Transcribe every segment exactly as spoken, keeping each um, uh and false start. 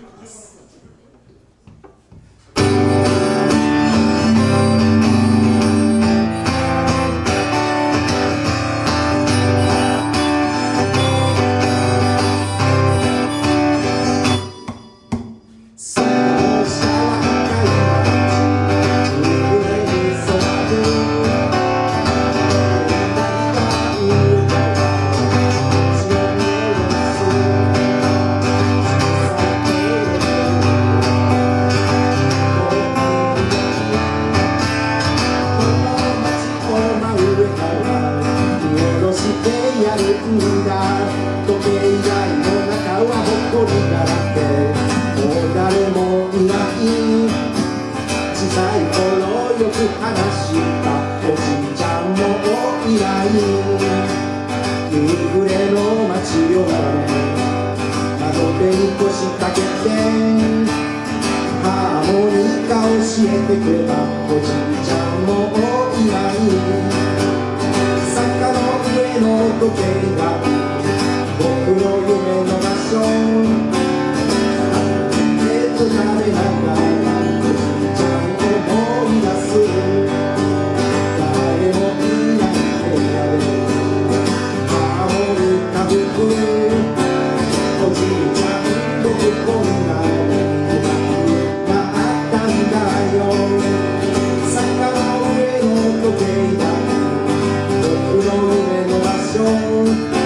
です。 時計台の中はほこりだらけ、もう誰もいない。小さい頃よく話したおじいちゃんもいない。夕暮れの街を窓辺に腰掛けてハーモニカ教えてくれたおじいちゃんもいない。坂の上の時計が僕の夢の場所、手と食べながらおじいちゃん思い出す。誰もいない部屋でハーモニカ吹くおじいちゃん、僕こんなになったんだよ。坂の上の時計だ僕の夢の場所、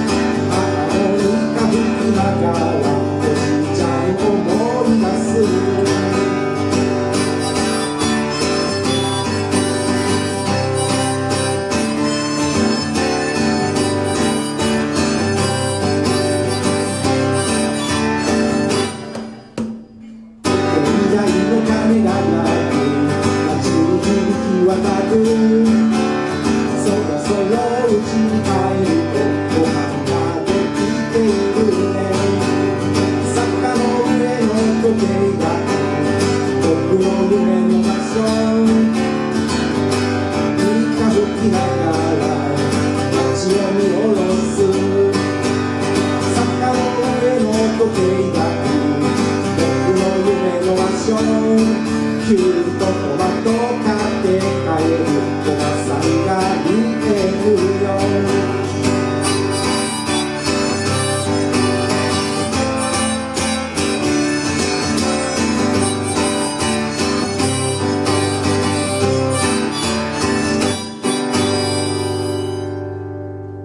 キュートトマト買って帰るおばさんが見てるよ。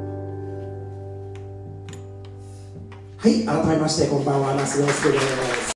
はい、改めましてこんばんは、那須陽介です。